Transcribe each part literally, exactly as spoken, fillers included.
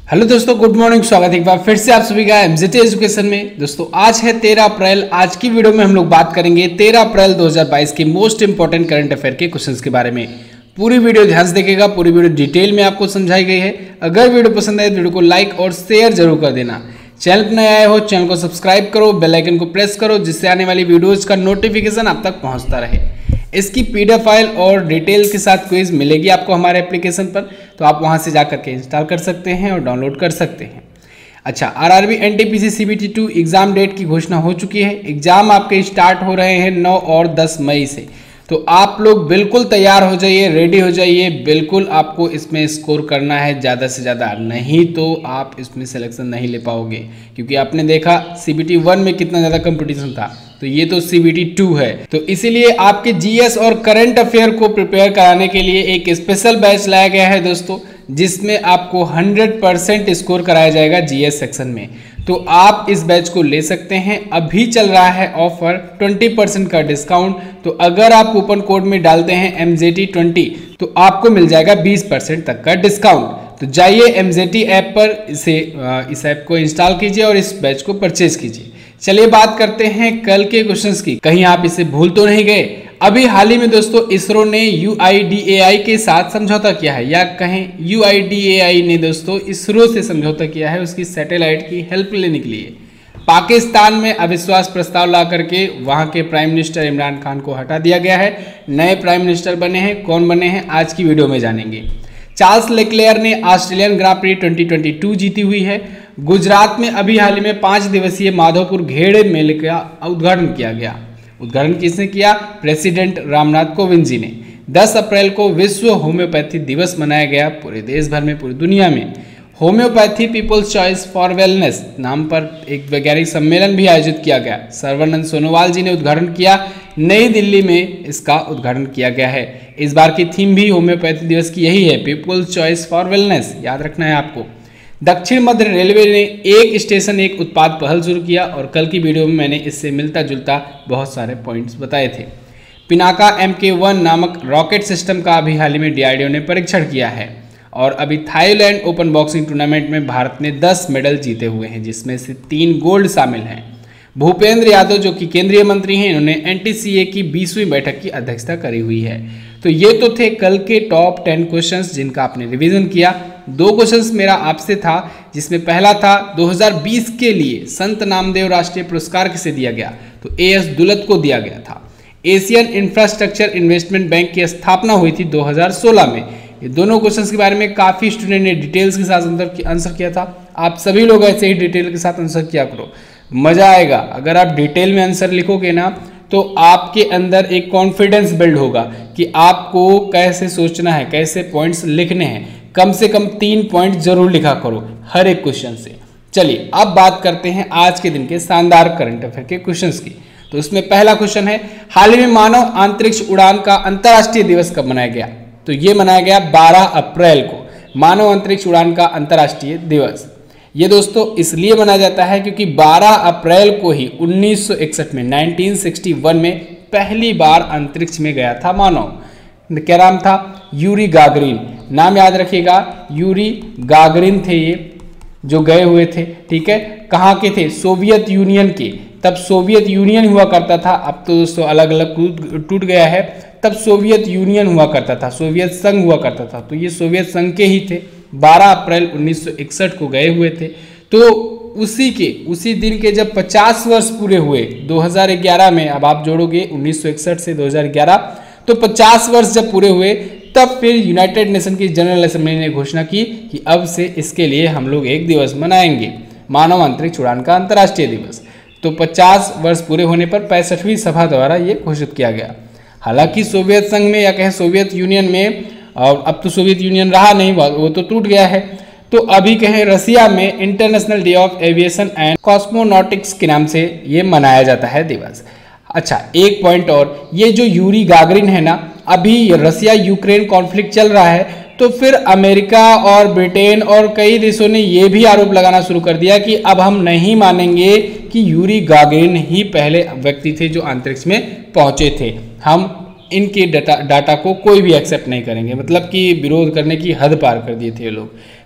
Hello दोस्तों, good morning. स्वागत है एक बार फिर से आप सभी का एमजेटी एजुकेशन में। दोस्तों आज है तेरह अप्रैल। आज की वीडियो में हम लोग बात करेंगे तेरह अप्रैल दो हज़ार बाईस के मोस्ट इंपॉर्टेंट करंट अफेयर के क्वेश्चंस के बारे में। पूरी वीडियो ध्यान से देखिएगा, पूरी वीडियो डिटेल में आपको समझाई गई है। अगर वीडियो पसंद आए तो वीडियो को लाइक और शेयर जरूर कर देना। चैनल पर नए आए हो चैनल को सब्सक्राइब करो, बेल आइकन को प्रेस करो, जिससे आने वाली वीडियोज का नोटिफिकेशन आप तक पहुंचता रहे। इसकी पीडीएफ फाइल और डिटेल के साथ क्विज मिलेगी आपको हमारे एप्लीकेशन पर, तो आप वहां से जाकर के इंस्टॉल कर सकते हैं और डाउनलोड कर सकते हैं। अच्छा, RRB NTPC CBT two exam date की घोषणा हो चुकी है। एग्जाम आपके स्टार्ट हो रहे हैं नौ और दस मई से, तो आप लोग बिल्कुल तैयार हो जाइए, रेडी हो जाइए। बिल्कुल आपको इसमें स्कोर करना है ज़्यादा से ज़्यादा, नहीं तो आप इसमें सिलेक्शन नहीं ले पाओगे। क्योंकि आपने देखा सीबीटी वन में कितना ज़्यादा कंपटीशन था, तो ये तो सीबीटी टू है। तो इसीलिए आपके जीएस और करंट अफेयर को प्रिपेयर कराने के लिए एक स्पेशल बैच लाया गया है दोस्तों, जिसमें आपको हंड्रेड परसेंट स्कोर कराया जाएगा जीएस सेक्शन में। तो आप इस बैच को ले सकते हैं। अभी चल रहा है ऑफर ट्वेंटी परसेंट का डिस्काउंट। तो अगर आप कूपन कोड में डालते हैं एम जे टी ट्वेंटी तो आपको मिल जाएगा बीस परसेंट तक का डिस्काउंट। तो जाइए एम जे टी ऐप पर इसे इस ऐप को इंस्टॉल कीजिए और इस बैच को परचेज कीजिए। चलिए बात करते हैं कल के क्वेश्चंस की। कहीं आप इसे भूल तो नहीं गए? अभी हाल ही में दोस्तों इसरो ने यू आई डी ए आई के साथ समझौता किया है, या कहें यू आई डी ए आई ने दोस्तों इसरो से समझौता किया है उसकी सैटेलाइट की हेल्प लेने के लिए। पाकिस्तान में अविश्वास प्रस्ताव ला करके वहां के प्राइम मिनिस्टर इमरान खान को हटा दिया गया है। नए प्राइम मिनिस्टर बने हैं। कौन बने हैं आज की वीडियो में जानेंगे। चार्ल्स लेक्लेयर ने Australian Grand Prix twenty twenty two जीती हुई है। गुजरात में अभी हाल ही में पांच दिवसीय माधवपुर घेड़े मेले का उद्घाटन किया गया। उद्घाटन किसने किया? प्रेसिडेंट रामनाथ कोविंद जी ने। दस अप्रैल को विश्व होम्योपैथी दिवस मनाया गया पूरे देश भर में, पूरी दुनिया में। Homeopathy people's choice for wellness नाम पर एक वैज्ञानिक सम्मेलन भी आयोजित किया गया। सर्वानंद सोनोवाल जी ने उद्घाटन किया। नई दिल्ली में इसका उद्घाटन किया गया है। इस बार की थीम भी होम्योपैथी दिवस की यही है, पीपल्स चॉइस फॉर वेलनेस। याद रखना है आपको। दक्षिण मध्य रेलवे ने एक स्टेशन एक उत्पाद पहल शुरू किया, और कल की वीडियो में मैंने इससे मिलता जुलता बहुत सारे पॉइंट्स बताए थे। पिनाका एम के वन नामक रॉकेट सिस्टम का अभी हाल ही में डी आर डी ओ ने परीक्षण किया है। और अभी थाईलैंड ओपन बॉक्सिंग टूर्नामेंट में भारत ने दस मेडल जीते हुए हैं, जिसमें से तीन गोल्ड शामिल हैं। भूपेंद्र यादव जो कि केंद्रीय मंत्री हैं, इन्होंने एन टी सी ए की बीसवीं बैठक की अध्यक्षता करी हुई है। तो ये तो थे कल के टॉप टेन क्वेश्चंस जिनका आपने रिवीजन किया। दो क्वेश्चंस मेरा आपसे था, जिसमें पहला था दो हज़ार बीस के लिए संत नामदेव राष्ट्रीय पुरस्कार किसे दिया गया? तो ए एस दुलत को दिया गया था। एशियन इंफ्रास्ट्रक्चर इन्वेस्टमेंट बैंक की स्थापना हुई थी दो हज़ार सोलह में। ये दोनों क्वेश्चंस के बारे में काफ़ी स्टूडेंट ने डिटेल्स के साथ आंसर किया था। आप सभी लोग ऐसे ही डिटेल के साथ आंसर किया करो, मज़ा आएगा। अगर आप डिटेल में आंसर लिखोगे ना, तो आपके अंदर एक कॉन्फिडेंस बिल्ड होगा कि आपको कैसे सोचना है, कैसे पॉइंट्स लिखने हैं। कम से कम तीन पॉइंट जरूर लिखा करो हर एक क्वेश्चन से। चलिए अब बात करते हैं आज के दिन के शानदार करंट अफेयर के क्वेश्चंस की। तो उसमें पहला क्वेश्चन है, हाल ही में मानव अंतरिक्ष उड़ान का अंतर्राष्ट्रीय दिवस कब मनाया गया? तो ये मनाया गया बारह अप्रैल को, मानव अंतरिक्ष उड़ान का अंतर्राष्ट्रीय दिवस। ये दोस्तों इसलिए मनाया जाता है क्योंकि बारह अप्रैल को ही उन्नीस सौ इकसठ में उन्नीस सौ इकसठ में पहली बार अंतरिक्ष में गया था मानव। क्या नाम था? Yuri Gagarin. नाम याद रखिएगा, यूरी गागरिन थे ये जो गए हुए थे। ठीक है, कहाँ के थे? सोवियत यूनियन के। तब सोवियत यूनियन हुआ करता था, अब तो दोस्तों अलग अलग टूट गया है। तब सोवियत यूनियन हुआ करता था, सोवियत संघ हुआ करता था। तो ये सोवियत संघ के ही थे। बारह अप्रैल उन्नीस सौ इकसठ को गए हुए थे। तो उसी के उसी दिन के जब पचास वर्ष पूरे हुए दो हज़ार ग्यारह में, अब आप जोड़ोगे उन्नीस सौ इकसठ से दो हज़ार ग्यारह, तो पचास वर्ष जब पूरे हुए, तब फिर यूनाइटेड नेशन की जनरल असेंबली ने घोषणा की कि अब से इसके लिए हम लोग एक दिवस मनाएंगे, मानव अंतरिक्ष उड़ान का अंतर्राष्ट्रीय दिवस। तो पचास वर्ष पूरे होने पर पैंसठवीं सभा द्वारा ये घोषित किया गया। हालांकि सोवियत संघ में, या कहें सोवियत यूनियन में, और अब तो सोवियत यूनियन रहा नहीं, वो तो टूट गया है। तो अभी कहें रसिया में international day of aviation and cosmonautics के नाम से ये मनाया जाता है दिवस। अच्छा, एक पॉइंट और, ये जो यूरी गागरिन है ना, अभी रसिया यूक्रेन कॉन्फ्लिक्ट चल रहा है, तो फिर अमेरिका और ब्रिटेन और कई देशों ने ये भी आरोप लगाना शुरू कर दिया कि अब हम नहीं मानेंगे कि यूरी गागरिन ही पहले व्यक्ति थे जो अंतरिक्ष में पहुंचे थे। हम इनके डाटा डाटा को कोई भी एक्सेप्ट नहीं करेंगे, मतलब कि विरोध करने की हद पार कर दिए थे ये लोग।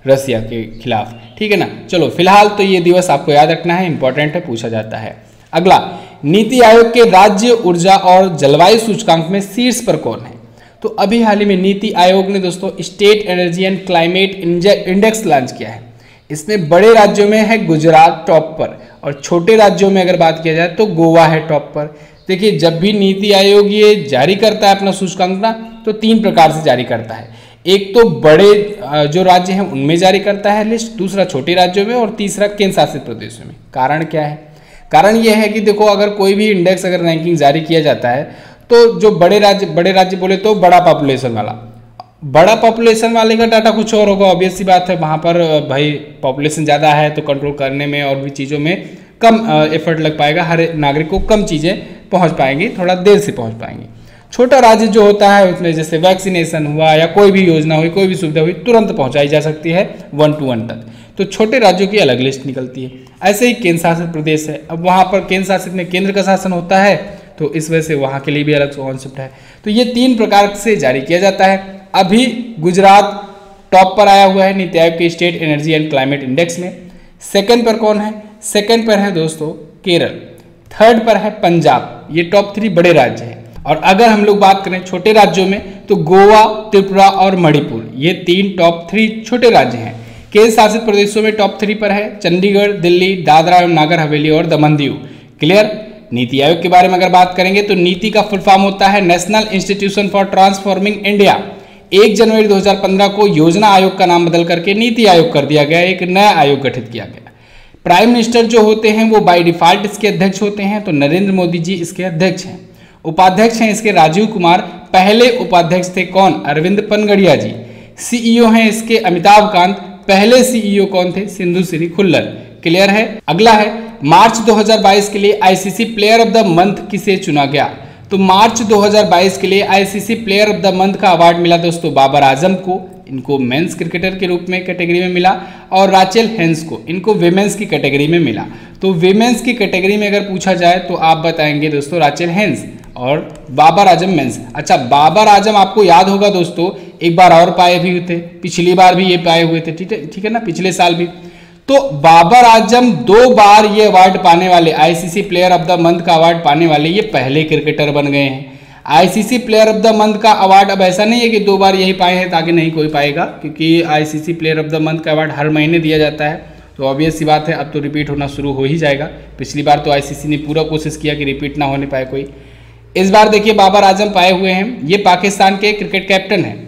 रसिया के खिलाफ, ठीक है ना। चलो फिलहाल तो ये दिवस आपको याद रखना है, इंपॉर्टेंट है, पूछा जाता है। अगला, नीति आयोग के राज्य ऊर्जा और जलवायु सूचकांक में शीर्ष पर कौन है? तो अभी हाल ही में नीति आयोग ने दोस्तों state energy and climate index launch किया है। इसमें बड़े राज्यों में है गुजरात टॉप पर, और छोटे राज्यों में अगर बात किया जाए तो गोवा है टॉप पर। देखिए, जब भी नीति आयोग ये जारी करता है अपना सूचकांक ना, तो तीन प्रकार से जारी करता है। एक तो बड़े जो राज्य हैं उनमें जारी करता है लिस्ट, दूसरा छोटे राज्यों में, और तीसरा केंद्र शासित प्रदेशों में। कारण क्या है? कारण यह है कि देखो, अगर कोई भी इंडेक्स अगर रैंकिंग जारी किया जाता है तो जो बड़े राज्य बड़े राज्य बोले तो बड़ा पॉपुलेशन वाला बड़ा पॉपुलेशन वाले का डाटा कुछ और होगा, ऑब्वियस सी बात है। वहाँ पर भाई पॉपुलेशन ज़्यादा है तो कंट्रोल करने में और भी चीज़ों में कम एफर्ट लग पाएगा, हर नागरिक को कम चीज़ें पहुँच पाएंगी, थोड़ा देर से पहुँच पाएंगी। छोटा राज्य जो होता है उसमें जैसे वैक्सीनेशन हुआ या कोई भी योजना हुई, कोई भी सुविधा हुई, तुरंत पहुँचाई जा सकती है वन टू वन तक। तो छोटे राज्यों की अलग लिस्ट निकलती है। ऐसे ही केंद्र शासित प्रदेश है, अब वहाँ पर केंद्र शासित में केंद्र का शासन होता है, तो इस वजह से वहाँ के लिए भी अलग कॉन्सेप्ट है। तो ये तीन प्रकार से जारी किया जाता है। अभी गुजरात टॉप पर आया हुआ है नीति आयोग के state energy and climate index में। सेकंड पर कौन है? सेकंड पर है दोस्तों केरल। थर्ड पर है पंजाब। ये टॉप थ्री बड़े राज्य हैं। और अगर हम लोग बात करें छोटे राज्यों में तो गोवा, त्रिपुरा और मणिपुर, ये तीन टॉप थ्री छोटे राज्य हैं। केंद्र शासित प्रदेशों में टॉप थ्री पर है चंडीगढ़, दिल्ली, दादरा एवं नागर हवेली और दमन दीव। क्लियर? नीति आयोग के बारे में अगर बात करेंगे तो नीति का फुल फॉर्म होता है national institution for transforming India. एक जनवरी दो हज़ार पंद्रह को योजना आयोग का नाम बदल करके नीति आयोग कर दिया गया, एक नया आयोग गठित किया गया। प्राइम मिनिस्टर जो होते हैं वो बाय डिफॉल्ट इसके अध्यक्ष होते हैं, तो नरेंद्र मोदी जी इसके अध्यक्ष हैं। उपाध्यक्ष हैं इसके राजीव कुमार, पहले उपाध्यक्ष थे कौन? अरविंद पनगड़िया जी। सीईओ हैं इसके अमिताभ कांत, पहले सीईओ कौन थे? सिंधु श्री खुल्लर। क्लियर है? अगला है मार्च दो हज़ार बाईस के लिए ICC player of the month किसे चुना गया? तो मार्च दो हज़ार बाईस के लिए ICC player of the month का अवार्ड मिला दोस्तों बाबर आजम को, इनको मेंस क्रिकेटर के रूप में कैटेगरी में मिला, और राचेल हेंस को, इनको विमेंस की कैटेगरी में मिला। तो विमेंस की कैटेगरी में अगर पूछा जाए तो आप बताएंगे दोस्तों राचेल हेंस, और बाबर आजम मेंस। अच्छा, बाबर आजम आपको याद होगा दोस्तों, एक बार और पाए भी थे, पिछली बार भी ये पाए हुए थे, ठीक है ठीक है ना, पिछले साल भी। तो बाबर आजम दो बार ये अवार्ड पाने वाले, ICC player of the month का अवार्ड पाने वाले ये पहले क्रिकेटर बन गए हैं। ICC player of the month का अवार्ड अब ऐसा नहीं है कि दो बार यही पाए हैं ताकि नहीं कोई पाएगा, क्योंकि ICC player of the month का अवार्ड हर महीने दिया जाता है। तो ऑब्वियस सी बात है, अब तो रिपीट होना शुरू हो ही जाएगा। पिछली बार तो आईसीसी ने पूरा कोशिश किया कि रिपीट ना होने पाए कोई। इस बार देखिए बाबर आजम पाए हुए हैं, ये पाकिस्तान के क्रिकेट कैप्टन हैं।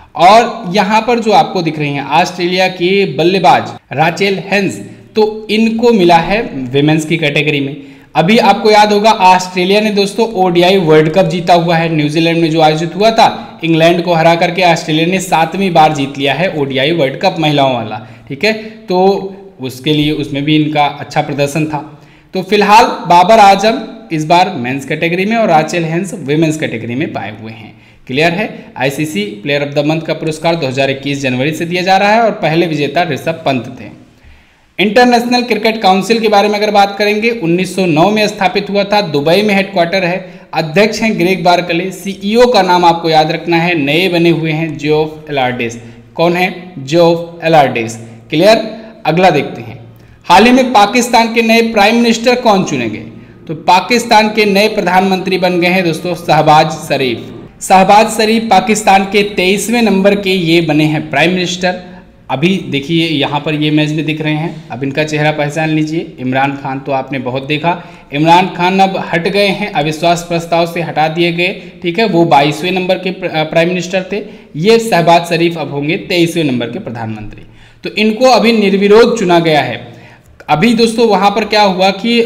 और यहाँ पर जो आपको दिख रही हैं ऑस्ट्रेलिया की बल्लेबाज राचेल हेंस, तो इनको मिला है विमेंस की कैटेगरी में। अभी आपको याद होगा ऑस्ट्रेलिया ने दोस्तों ओडीआई वर्ल्ड कप जीता हुआ है, न्यूजीलैंड में जो आयोजित हुआ था, इंग्लैंड को हरा करके ऑस्ट्रेलिया ने सातवीं बार जीत लिया है ओडीआई वर्ल्ड कप महिलाओं वाला, ठीक है। तो उसके लिए उसमें भी इनका अच्छा प्रदर्शन था। तो फिलहाल बाबर आजम इस बार मेंस कैटेगरी में और राचेल हेंस विमेंस कैटेगरी में पाए हुए हैं। क्लियर है? ICC player of the month का पुरस्कार दो हज़ार इक्कीस जनवरी से दिया जा रहा है और पहले विजेता ऋषभ पंत थे। इंटरनेशनल क्रिकेट काउंसिल के बारे में अगर बात करेंगे, उन्नीस सौ नौ में स्थापित हुआ था, दुबई में हेडक्वार्टर है, अध्यक्ष हैं ग्रेग बार्कले, सीईओ का नाम आपको याद रखना है, नए बने हुए हैं जेफ एलार्डिस। कौन है? Geoff Allardice. क्लियर? अगला देखते हैं, हाल ही में पाकिस्तान के नए प्राइम मिनिस्टर कौन चुने गए? तो पाकिस्तान के नए प्रधानमंत्री बन गए हैं दोस्तों शहबाज शरीफ। शहबाज शरीफ पाकिस्तान के तेईसवें नंबर के ये बने हैं प्राइम मिनिस्टर। अभी देखिए यहाँ पर ये इमेज में दिख रहे हैं, अब इनका चेहरा पहचान लीजिए। इमरान खान तो आपने बहुत देखा, इमरान खान अब हट गए हैं, अविश्वास प्रस्ताव से हटा दिए गए, ठीक है। वो बाईसवें नंबर के प्राइम मिनिस्टर थे, ये शहबाज शरीफ अब होंगे तेईसवें नंबर के प्रधानमंत्री। तो इनको अभी निर्विरोध चुना गया है। अभी दोस्तों वहाँ पर क्या हुआ कि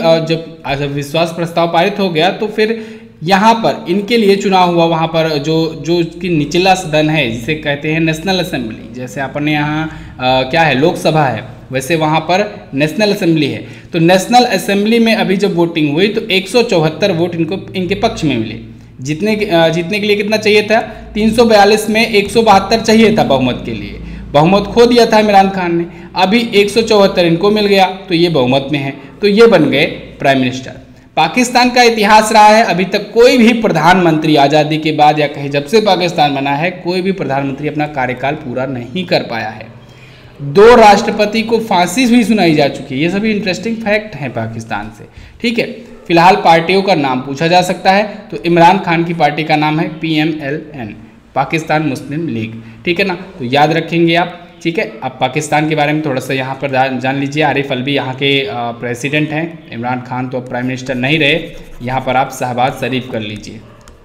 जब विश्वास प्रस्ताव पारित हो गया तो फिर यहाँ पर इनके लिए चुनाव हुआ, वहाँ पर जो जो इसकी निचला सदन है जिसे कहते हैं नेशनल असेंबली, जैसे अपने यहाँ क्या है लोकसभा है, वैसे वहाँ पर नेशनल असेंबली है। तो नेशनल असेंबली में अभी जब वोटिंग हुई तो एक सौ चौहत्तर वोट इनको इनके पक्ष में मिले। जीतने जीतने के लिए कितना चाहिए था? तीन सौ बयालीस में एक सौ बहत्तर चाहिए था बहुमत के लिए, बहुमत खो दिया था इमरान खान ने। अभी एक सौ चौहत्तर इनको मिल गया तो ये बहुमत में है, तो ये बन गए प्राइम मिनिस्टर। पाकिस्तान का इतिहास रहा है, अभी तक कोई भी प्रधानमंत्री आज़ादी के बाद या कहीं जब से पाकिस्तान बना है कोई भी प्रधानमंत्री अपना कार्यकाल पूरा नहीं कर पाया है। दो राष्ट्रपति को फांसी भी सुनाई जा चुकी है। ये सभी इंटरेस्टिंग फैक्ट हैं पाकिस्तान से, ठीक है। फिलहाल पार्टियों का नाम पूछा जा सकता है, तो इमरान खान की पार्टी का नाम है P M L N, Pakistan Muslim League, ठीक है ना। तो याद रखेंगे आप, ठीक है। अब पाकिस्तान के बारे में थोड़ा सा यहाँ पर जान लीजिए। आरिफ अलवी यहाँ के प्रेसिडेंट हैं, इमरान खान तो अब प्राइम मिनिस्टर नहीं रहे। यहाँ पर आप शहबाज शरीफ कर लीजिए,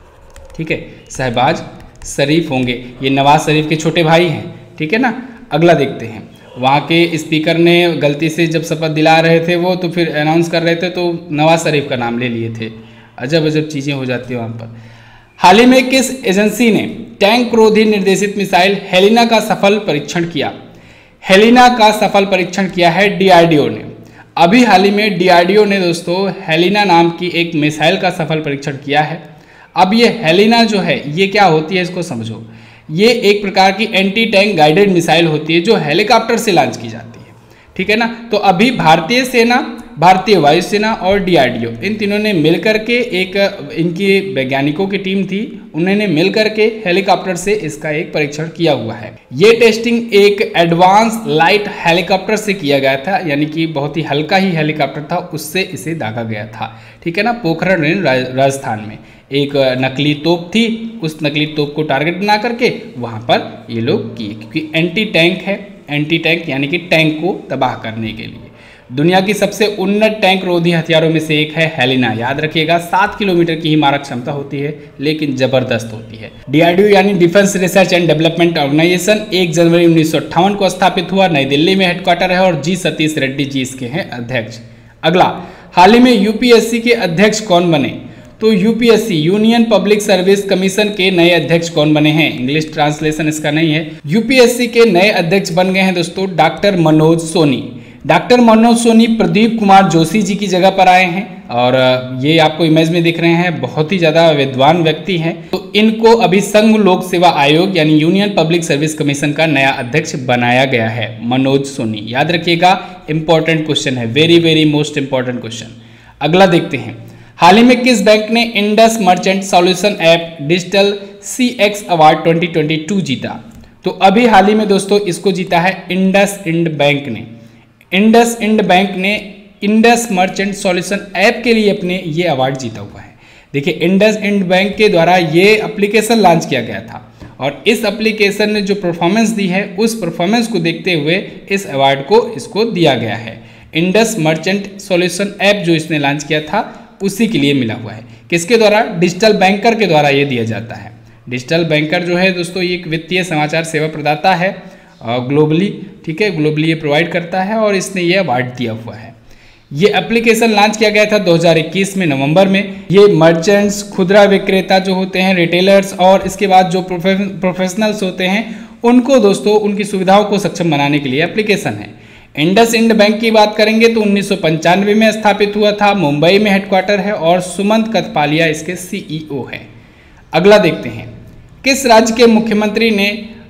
ठीक है, शहबाज शरीफ होंगे, ये नवाज शरीफ के छोटे भाई हैं, ठीक है ना। अगला देखते हैं, वहाँ के स्पीकर ने गलती से जब शपथ दिला रहे थे वो, तो फिर अनाउंस कर रहे थे तो नवाज शरीफ का नाम ले लिए थे। अजब अजब चीज़ें हो जाती हैं वहाँ पर। हाल ही में किस एजेंसी ने टैंक रोधी निर्देशित मिसाइल हेलिना का सफल परीक्षण किया? हेलिना का सफल परीक्षण किया है डी आर डी ओ ने। अभी हाल ही में डी आर डी ओ ने दोस्तों हेलिना नाम की एक मिसाइल का सफल परीक्षण किया है। अब ये हेलिना जो है ये क्या होती है इसको समझो। ये एक प्रकार की एंटी टैंक गाइडेड मिसाइल होती है जो हेलीकॉप्टर से लॉन्च की जाती है, ठीक है ना। तो अभी भारतीय सेना, भारतीय वायुसेना और डी आर डी ओ इन तीनों ने मिलकर के, एक इनकी वैज्ञानिकों की टीम थी, उन्होंने मिलकर के हेलीकॉप्टर से इसका एक परीक्षण किया हुआ है। ये टेस्टिंग एक एडवांस लाइट हेलीकॉप्टर से किया गया था, यानी कि बहुत ही हल्का ही हेलीकॉप्टर था, उससे इसे दागा गया था, ठीक है ना। पोखरण रेंज राजस्थान में एक नकली तोप थी, उस नकली तोप को टारगेट बना करके वहाँ पर ये लोग किए, क्योंकि एंटी टैंक है, एंटी टैंक यानी कि टैंक को तबाह करने के लिए। दुनिया की सबसे उन्नत टैंक रोधी हथियारों में से एक है हेलिना। याद रखिएगा, सात किलोमीटर की ही मारक क्षमता होती है, लेकिन जबरदस्त होती है। डी आर डी ओ यानी defence research and development organisation एक जनवरी उन्नीस सौ अट्ठावन को स्थापित हुआ, नई दिल्ली में हेडक्वार्टर है और जी सतीश रेड्डी जी इसके हैं अध्यक्ष। अगला, हाल ही में यू पी एस सी के अध्यक्ष कौन बने? तो U P S C union public service commission के नए अध्यक्ष कौन बने हैं? इंग्लिश ट्रांसलेशन इसका नहीं है। यू पी एस सी के नए अध्यक्ष बन गए हैं दोस्तों डॉक्टर मनोज सोनी। डॉक्टर मनोज सोनी प्रदीप कुमार जोशी जी की जगह पर आए हैं, और ये आपको इमेज में दिख रहे हैं, बहुत ही ज़्यादा विद्वान व्यक्ति हैं। तो इनको अभी संघ लोक सेवा आयोग यानी यूनियन पब्लिक सर्विस कमीशन का नया अध्यक्ष बनाया गया है, मनोज सोनी। याद रखिएगा, इंपॉर्टेंट क्वेश्चन है, very very most important question. अगला देखते हैं, हाल ही में किस बैंक ने Indus merchant solution app digital C X award twenty twenty two जीता? तो अभी हाल ही में दोस्तों इसको जीता है इंडस इंड बैंक ने। इंडस इंड बैंक ने इंडस मर्चेंट सॉल्यूशन ऐप के लिए अपने ये अवार्ड जीता हुआ है। देखिए, इंडस इंड बैंक के द्वारा ये एप्लीकेशन लॉन्च किया गया था, और इस एप्लीकेशन ने जो परफॉर्मेंस दी है उस परफॉर्मेंस को देखते हुए इस अवार्ड को इसको दिया गया है। इंडस मर्चेंट सॉल्यूशन ऐप जो इसने लॉन्च किया था उसी के लिए मिला हुआ है। किसके द्वारा? डिजिटल बैंकर के द्वारा ये दिया जाता है। डिजिटल बैंकर जो है दोस्तों ये एक वित्तीय समाचार सेवा प्रदाता है ग्लोबली, ठीक है, ग्लोबली ये प्रोवाइड करता है, और इसने ये अवार्ड दिया हुआ है। ये एप्लीकेशन लॉन्च किया गया था दो हज़ार इक्कीस में नवंबर में। ये मर्चेंट्स, खुदरा विक्रेता जो होते हैं, रिटेलर्स, और इसके बाद जो प्रोफेशनल्स होते हैं उनको दोस्तों उनकी सुविधाओं को सक्षम बनाने के लिए एप्लीकेशन है। इंडस इंड बैंक की बात करेंगे तो उन्नीस सौ पंचानवे में स्थापित हुआ था, मुंबई में हेडक्वार्टर है, और सुमंत कथपालिया इसके सी ई ओ हैं। अगला देखते हैं, किस राज्य के मुख्यमंत्री ने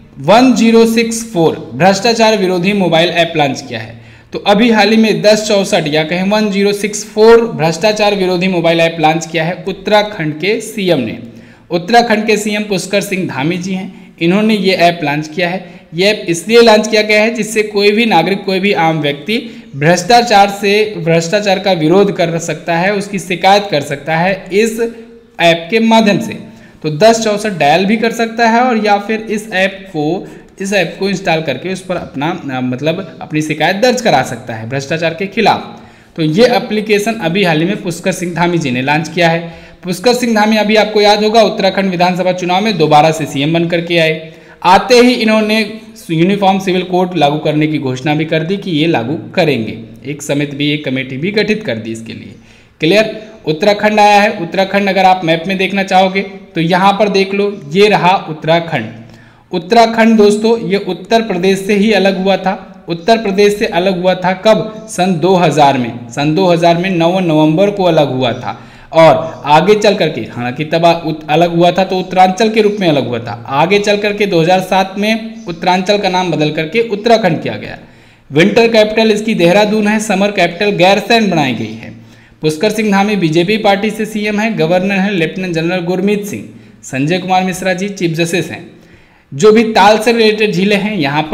वन ज़ीरो सिक्स फोर भ्रष्टाचार विरोधी मोबाइल ऐप लॉन्च किया है? तो अभी हाल ही में दस चौसठ या कहें वन ज़ीरो सिक्स फोर भ्रष्टाचार विरोधी मोबाइल ऐप लॉन्च किया है उत्तराखंड के सी एम ने। उत्तराखंड के सी एम पुष्कर सिंह धामी जी हैं, इन्होंने ये ऐप लॉन्च किया है। ये ऐप इसलिए लॉन्च किया गया है जिससे कोई भी नागरिक, कोई भी आम व्यक्ति भ्रष्टाचार से भ्रष्टाचार का विरोध कर सकता है, उसकी शिकायत कर सकता है इस ऐप के माध्यम से। तो दस चौसठ डायल भी कर सकता है, और या फिर इस ऐप को इस ऐप को इंस्टॉल करके उस पर अपना मतलब अपनी शिकायत दर्ज करा सकता है भ्रष्टाचार के खिलाफ। तो ये एप्लीकेशन अभी हाल ही में पुष्कर सिंह धामी जी ने लॉन्च किया है। पुष्कर सिंह धामी अभी आपको याद होगा उत्तराखंड विधानसभा चुनाव में दोबारा से सी एम बन करके आए। आते ही इन्होंने यूनिफॉर्म सिविल कोड लागू करने की घोषणा भी कर दी कि ये लागू करेंगे। एक समिति भी, एक कमेटी भी गठित कर दी इसके लिए। क्लियर? उत्तराखंड आया है। उत्तराखंड अगर आप मैप में देखना चाहोगे तो यहाँ पर देख लो, ये रहा उत्तराखंड। उत्तराखंड दोस्तों ये उत्तर प्रदेश से ही अलग हुआ था। उत्तर प्रदेश से अलग हुआ था कब? सन दो हज़ार में। सन दो हज़ार में नौ नवंबर को अलग हुआ था, और आगे चल करके, हालांकि तब अलग हुआ था तो उत्तरांचल के रूप में अलग हुआ था, आगे चल करके दो हज़ार सात में उत्तरांचल का नाम बदल करके उत्तराखंड किया गया। विंटर कैपिटल इसकी देहरादून है, समर कैपिटल गैरसैंण बनाई गई है। पुष्कर सिंह धामी बीजेपी पार्टी से सी एम है। गवर्नर है lieutenant general Gurmeet Singh. Sanjay Kumar Mishra ji chief justice हैं। जो भी ताल से रिलेटेड झीलें हैं यहाँ पर हैं,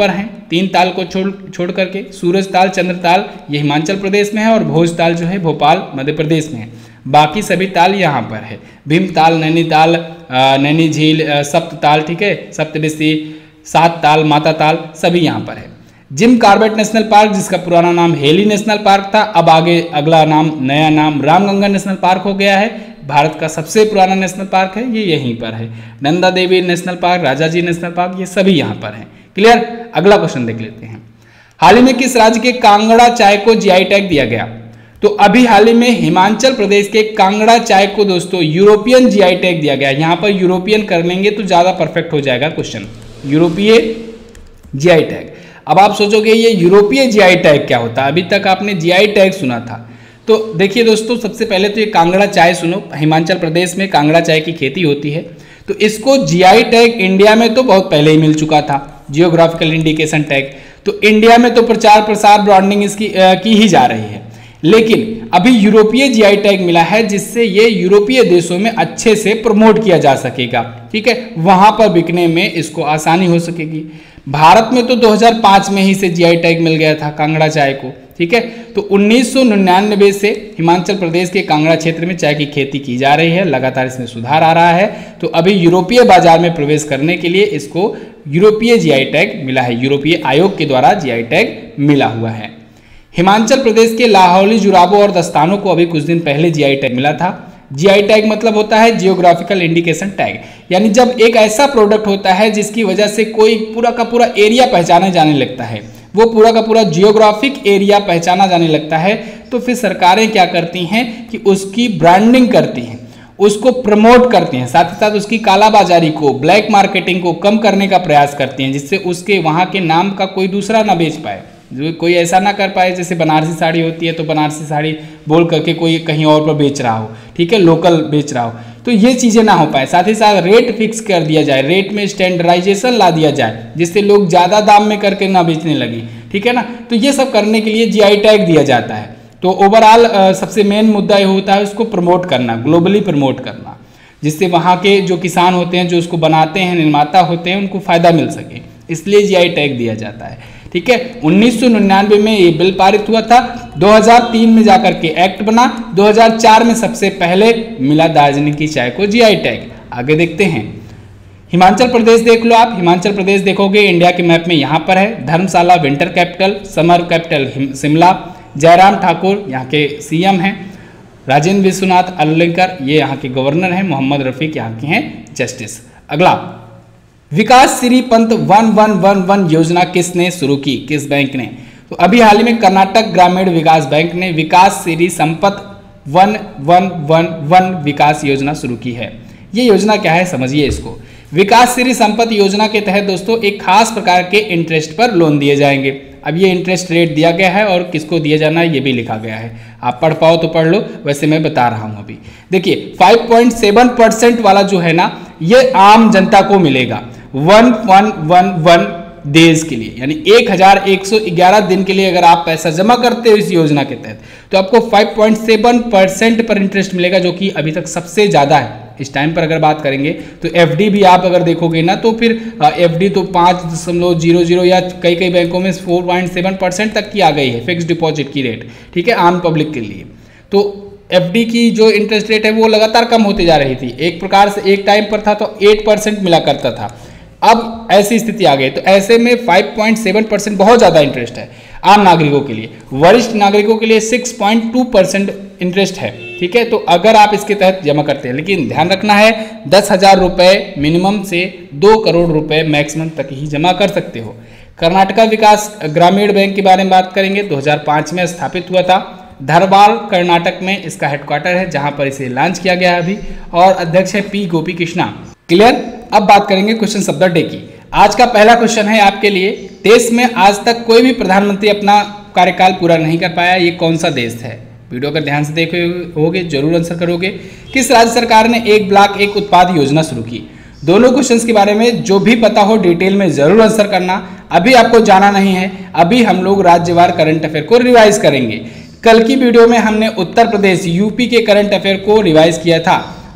तीन ताल को छोड़ छोड़ करके। सूरज ताल, चंद्र ताल ये हिमाचल प्रदेश में है और भोज ताल जो है भोपाल मध्य प्रदेश में है। बाकी सभी ताल यहाँ पर है। भीम ताल, नैनीताल, नैनी झील, सप्त ताल, ठीक है, सप्तऋषि, सात ताल, माता ताल सभी यहाँ पर है। जिम कॉर्बेट नेशनल पार्क जिसका पुराना नाम हेली नेशनल पार्क था, अब आगे अगला नाम नया नाम रामगंगा नेशनल पार्क हो गया है। भारत का सबसे पुराना नेशनल पार्क है, ये यहीं पर है। Nanda Devi national park, Rajaji national park ये सभी यहाँ पर हैं। क्लियर। अगला क्वेश्चन देख लेते हैं। हाल ही में किस राज्य के कांगड़ा चाय को जीआई टैग दिया गया? तो अभी हाल ही में हिमाचल प्रदेश के कांगड़ा चाय को दोस्तों यूरोपियन जीआई टैग दिया गया। यहाँ पर यूरोपियन कर लेंगे तो ज्यादा परफेक्ट हो जाएगा क्वेश्चन। यूरोपीय जीआई टैग। अब आप सोचोगे ये यूरोपीय जीआई टैग क्या होता है? अभी तक आपने जीआई टैग सुना था। तो देखिए दोस्तों, सबसे पहले तो ये कांगड़ा चाय सुनो। हिमाचल प्रदेश में कांगड़ा चाय की खेती होती है, तो इसको जीआई टैग इंडिया में तो बहुत पहले ही मिल चुका था, जियोग्राफिकल इंडिकेशन टैग। तो इंडिया में तो प्रचार प्रसार ब्रांडिंग इसकी आ, की ही जा रही है, लेकिन अभी यूरोपीय जीआई टैग मिला है जिससे ये यूरोपीय देशों में अच्छे से प्रमोट किया जा सकेगा। ठीक है, वहां पर बिकने में इसको आसानी हो सकेगी। भारत में तो दो हज़ार पाँच में ही से जीआई टैग मिल गया था कांगड़ा चाय को। ठीक है, तो उन्नीस सौ निन्यानवे से हिमाचल प्रदेश के कांगड़ा क्षेत्र में चाय की खेती की जा रही है। लगातार इसमें सुधार आ रहा है। तो अभी यूरोपीय बाजार में प्रवेश करने के लिए इसको यूरोपीय जीआई टैग मिला है। यूरोपीय आयोग के द्वारा जीआई टैग मिला हुआ है। हिमाचल प्रदेश के लाहौली जुराबों और दस्तानों को अभी कुछ दिन पहले जीआई टैग मिला था। जीआई टैग मतलब होता है जियोग्राफिकल इंडिकेशन टैग, यानी जब एक ऐसा प्रोडक्ट होता है जिसकी वजह से कोई पूरा का पूरा एरिया पहचाने जाने लगता है, वो पूरा का पूरा जियोग्राफिक एरिया पहचाना जाने लगता है, तो फिर सरकारें क्या करती हैं कि उसकी ब्रांडिंग करती हैं, उसको प्रमोट करती हैं, साथ ही साथ उसकी कालाबाजारी को, ब्लैक मार्केटिंग को कम करने का प्रयास करती हैं, जिससे उसके वहाँ के नाम का कोई दूसरा ना बेच पाए, जो कोई ऐसा ना कर पाए। जैसे बनारसी साड़ी होती है तो बनारसी साड़ी बोल करके कोई कहीं और पर बेच रहा हो, ठीक है, लोकल बेच रहा हो, तो ये चीज़ें ना हो पाए। साथ ही साथ रेट फिक्स कर दिया जाए, रेट में स्टैंडर्डाइजेशन ला दिया जाए, जिससे लोग ज़्यादा दाम में करके ना बेचने लगे। ठीक है ना, तो ये सब करने के लिए जीआई टैग दिया जाता है। तो ओवरऑल सबसे मेन मुद्दा ये होता है उसको प्रमोट करना, ग्लोबली प्रमोट करना, जिससे वहाँ के जो किसान होते हैं, जो उसको बनाते हैं, निर्माता होते हैं, उनको फायदा मिल सके, इसलिए जीआई टैग दिया जाता है। ठीक है, उन्नीस सौ निन्यानवे में ये बिल पारित हुआ था। दो हज़ार तीन में जाकर के एक्ट बना। दो हज़ार चार में सबसे पहले मिला दार्जिलिंग की चाय को जीआई टैग। आगे देखते हैं। हिमाचल प्रदेश देख लो आप। हिमाचल प्रदेश देखोगे इंडिया के मैप में यहाँ पर है। Dharamshala winter capital, summer capital Shimla. Jairam Thakur यहाँ के सीएम हैं। राजेंद्र विश्वनाथ अल्लेकर ये यहाँ के गवर्नर हैं। मोहम्मद रफीक यहाँ के हैं जस्टिस। अगला, Vikas Shri Pant one one one one योजना किसने शुरू की, किस बैंक ने? तो अभी हाल ही में कर्नाटक ग्रामीण विकास बैंक ने Vikas Shri Sampat one one one one विकास योजना शुरू की है। ये योजना क्या है समझिए इसको। विकास श्री संपत्ति योजना के तहत दोस्तों एक खास प्रकार के इंटरेस्ट पर लोन दिए जाएंगे। अब ये इंटरेस्ट रेट दिया गया है और किसको दिया जाना है ये भी लिखा गया है। आप पढ़ पाओ तो पढ़ लो, वैसे मैं बता रहा हूँ अभी। देखिए पाँच पॉइंट सात परसेंट वाला जो है ना, ये आम जनता को मिलेगा one one one one days के लिए, यानी एक हजार एक सौ ग्यारह दिन के लिए अगर आप पैसा जमा करते हो इस योजना के तहत, तो आपको पाँच पॉइंट सात परसेंट पर इंटरेस्ट मिलेगा, जो कि अभी तक सबसे ज़्यादा है। इस टाइम पर अगर बात करेंगे तो एफडी भी आप अगर देखोगे ना, तो फिर एफडी तो पाँच दशमलव जीरो जीरो या कई कई बैंकों में फोर पॉइंट सेवन परसेंट तक की आ गई है फिक्स डिपॉजिट की रेट। ठीक है, आम पब्लिक के लिए तो एफडी की जो इंटरेस्ट रेट है वो लगातार कम होती जा रही थी। एक प्रकार से एक टाइम पर था तो आठ परसेंट मिला करता था, अब ऐसी स्थिति आ गई। तो ऐसे में पाँच पॉइंट सात परसेंट बहुत ज़्यादा इंटरेस्ट है आम नागरिकों के लिए। वरिष्ठ नागरिकों के लिए छह पॉइंट दो परसेंट इंटरेस्ट है। ठीक है, तो अगर आप इसके तहत जमा करते हैं, लेकिन ध्यान रखना है दस हजार रुपये मिनिमम से दो करोड़ रुपए मैक्सिमम तक ही जमा कर सकते हो। कर्नाटका विकास ग्रामीण बैंक के बारे में बात करेंगे, दो हज़ार पाँच में स्थापित हुआ था। धारवाड़ कर्नाटक में इसका हेडक्वार्टर है, जहां पर इसे लॉन्च किया गया है अभी, और अध्यक्ष है पी गोपी कृष्णा। क्लियर। अब बात करेंगे क्वेश्चन शब्द डे की। आज का पहला क्वेश्चन है आपके लिए, देश में आज तक कोई भी प्रधानमंत्री अपना कार्यकाल पूरा नहीं कर पाया, ये कौन सा देश है? वीडियो अगर ध्यान से देखे होगे जरूर आंसर करोगे। किस राज्य सरकार ने एक ब्लॉक एक उत्पाद योजना शुरू की? दोनों क्वेश्चंस के बारे में जो भी पता हो डिटेल में जरूर आंसर करना। अभी आपको जाना नहीं है, अभी हम लोग राज्यवार करंट अफेयर को रिवाइज करेंगे। कल की वीडियो में हमने उत्तर प्रदेश यूपी के करंट अफेयर को रिवाइज किया था।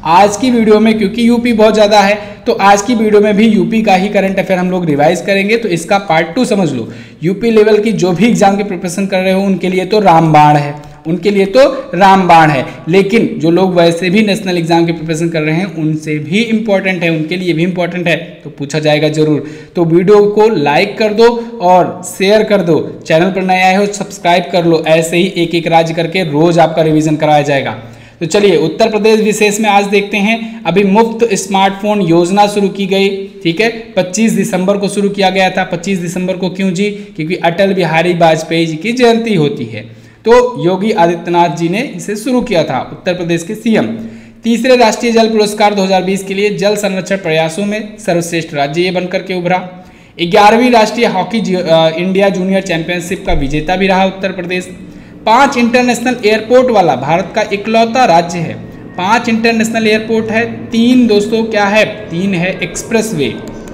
आज की वीडियो में क्योंकि यूपी बहुत ज़्यादा है तो आज की वीडियो में भी यूपी का ही करंट अफेयर हम लोग रिवाइज करेंगे। तो इसका पार्ट टू समझ लो। यूपी लेवल की जो भी एग्जाम की प्रिपरेशन कर रहे हो उनके लिए तो रामबाण है, उनके लिए तो रामबाण है। लेकिन जो लोग वैसे भी नेशनल एग्जाम की प्रिपरेशन कर रहे हैं उनसे भी इंपॉर्टेंट है, उनके लिए भी इंपॉर्टेंट है, तो पूछा जाएगा जरूर। तो वीडियो को लाइक कर दो और शेयर कर दो। चैनल पर नए आए हो सब्सक्राइब कर लो। ऐसे ही एक एक राज्य करके रोज आपका रिवीजन कराया जाएगा। तो चलिए उत्तर प्रदेश विशेष में आज देखते हैं। अभी मुफ्त स्मार्टफोन योजना शुरू की गई, ठीक है, पच्चीस दिसंबर को शुरू किया गया था। पच्चीस दिसंबर को क्यों जी? क्योंकि अटल बिहारी वाजपेयी जी की जयंती होती है। तो योगी आदित्यनाथ जी ने इसे शुरू किया था, उत्तर प्रदेश के सीएम। तीसरे राष्ट्रीय जल पुरस्कार दो हज़ार बीस के लिए जल संरक्षण प्रयासों में सर्वश्रेष्ठ राज्य ये बनकर के उभरा। ग्यारहवीं राष्ट्रीय हॉकी इंडिया जूनियर चैंपियनशिप का विजेता भी रहा उत्तर प्रदेश। पांच इंटरनेशनल एयरपोर्ट वाला भारत का इकलौता राज्य है। पांच इंटरनेशनल एयरपोर्ट है, तीन दोस्तों क्या है? तीन है एक्सप्रेस वे,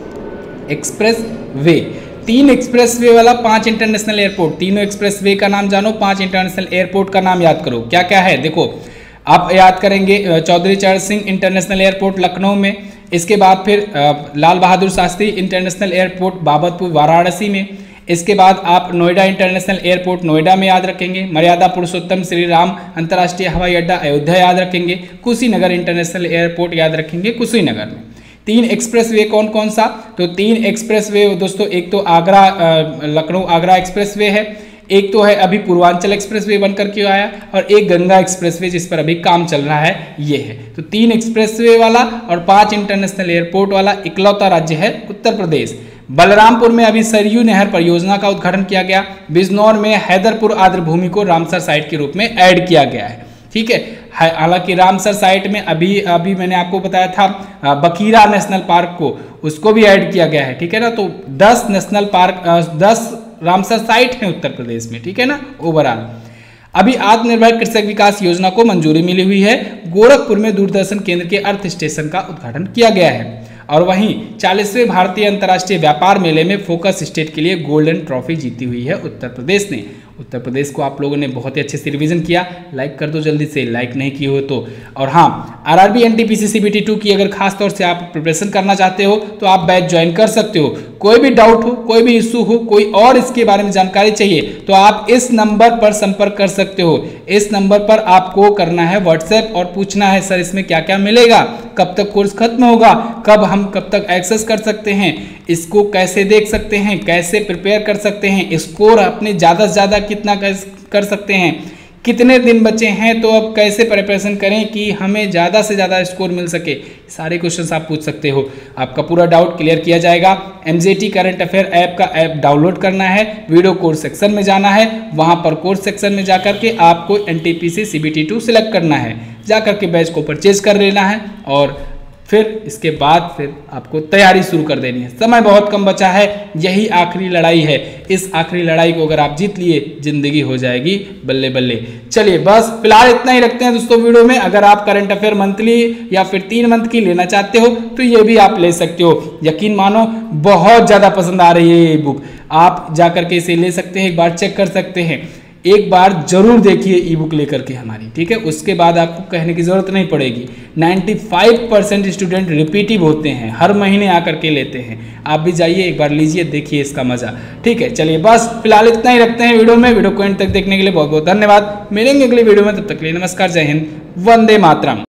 एक्सप्रेस वे तीन एक्सप्रेस वे वाला पांच इंटरनेशनल एयरपोर्ट। तीनों एक्सप्रेस वे का नाम जानो, पांच इंटरनेशनल एयरपोर्ट का नाम याद करो। क्या क्या है देखो, आप याद करेंगे चौधरी चरण सिंह इंटरनेशनल एयरपोर्ट लखनऊ में, इसके बाद फिर लाल बहादुर शास्त्री इंटरनेशनल एयरपोर्ट बाबतपुर वाराणसी में, इसके बाद आप नोएडा इंटरनेशनल एयरपोर्ट नोएडा में याद रखेंगे, मर्यादा पुरुषोत्तम श्री राम अंतर्राष्ट्रीय हवाई अड्डा अयोध्या याद रखेंगे, कुशीनगर इंटरनेशनल एयरपोर्ट याद रखेंगे कुशीनगर में। तीन एक्सप्रेसवे कौन कौन सा? तो तीन एक्सप्रेसवे दोस्तों, एक तो आगरा लखनऊ आगरा एक्सप्रेसवे है, एक तो है अभी पूर्वांचल एक्सप्रेसवे बनकर के आया, और एक गंगा एक्सप्रेसवे जिस पर अभी काम चल रहा है ये है। तो तीन एक्सप्रेसवे वाला और पांच इंटरनेशनल एयरपोर्ट वाला इकलौता राज्य है उत्तर प्रदेश। बलरामपुर में अभी सरयू नहर परियोजना का उद्घाटन किया गया। बिजनौर में हैदरपुर आर्द्रभूमि को रामसर साइट के रूप में ऐड किया गया है, ठीक है। हालांकि रामसर साइट में अभी अभी मैंने आपको बताया था बखीरा नेशनल पार्क को, उसको भी ऐड किया गया है, ठीक है ना। तो दस नेशनल पार्क, दस रामसर साइट है उत्तर प्रदेश में, ठीक है ना ओवरऑल। अभी आत्मनिर्भर कृषक विकास योजना को मंजूरी मिली हुई है। गोरखपुर में दूरदर्शन केंद्र के अर्थ स्टेशन का उद्घाटन किया गया है। और वहीं चालीसवें भारतीय अंतर्राष्ट्रीय व्यापार मेले में फोकस स्टेट के लिए गोल्डन ट्रॉफी जीती हुई है उत्तर प्रदेश ने। उत्तर प्रदेश को आप लोगों ने बहुत ही अच्छे से रिवीजन किया। लाइक कर दो जल्दी से, लाइक नहीं किए हो तो। और हाँ, आरआरबी एनटीपीसी सीबीटी टू की अगर खास तौर से आप प्रिपरेशन करना चाहते हो तो आप बैच ज्वाइन कर सकते हो। कोई भी डाउट हो, कोई भी इशू हो, कोई और इसके बारे में जानकारी चाहिए तो आप इस नंबर पर संपर्क कर सकते हो। इस नंबर पर आपको करना है व्हाट्सएप और पूछना है सर इसमें क्या क्या मिलेगा, कब तक कोर्स खत्म होगा, कब हम कब तक एक्सेस कर सकते हैं, इसको कैसे देख सकते हैं, कैसे प्रिपेयर कर सकते हैं, स्कोर अपने ज़्यादा से ज़्यादा कितना कर सकते हैं, कितने दिन बचे हैं तो अब कैसे प्रिपरेशन करें कि हमें ज़्यादा से ज़्यादा स्कोर मिल सके, सारे क्वेश्चंस आप पूछ सकते हो। आपका पूरा डाउट क्लियर किया जाएगा। एमजेटी करंट अफेयर ऐप का ऐप डाउनलोड करना है, वीडियो कोर्स सेक्शन में जाना है, वहाँ पर कोर्स सेक्शन में जाकर के आपको एनटीपीसी सीबीटी टू सिलेक्ट करना है, जाकर के बैच को परचेज कर लेना है और फिर इसके बाद फिर आपको तैयारी शुरू कर देनी है। समय बहुत कम बचा है, यही आखिरी लड़ाई है। इस आखिरी लड़ाई को अगर आप जीत लिए जिंदगी हो जाएगी बल्ले बल्ले। चलिए बस फिलहाल इतना ही रखते हैं दोस्तों वीडियो में। अगर आप करंट अफेयर मंथली या फिर तीन मंथ की लेना चाहते हो तो ये भी आप ले सकते हो। यकीन मानो बहुत ज़्यादा पसंद आ रही है ये बुक, आप जाकर के इसे ले सकते हैं, एक बार चेक कर सकते हैं। एक बार जरूर देखिए ई बुक लेकर के हमारी, ठीक है। उसके बाद आपको कहने की जरूरत नहीं पड़ेगी। पचानवे परसेंट स्टूडेंट रिपीटिव होते हैं, हर महीने आकर के लेते हैं। आप भी जाइए एक बार लीजिए, देखिए इसका मजा, ठीक है। चलिए बस फिलहाल इतना ही रखते हैं वीडियो में। वीडियो को एंड तक देखने के लिए बहुत बहुत धन्यवाद। मिलेंगे अगली वीडियो में, तब तक के लिए नमस्कार, जय हिंद, वंदे मातरम।